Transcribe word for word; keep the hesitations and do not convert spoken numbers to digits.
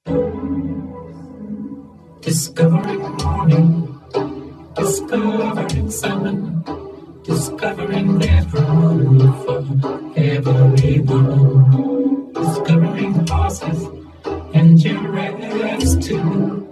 Discovering morning, discovering sun, discovering there's room for everyone. Discovering horses and giraffes too.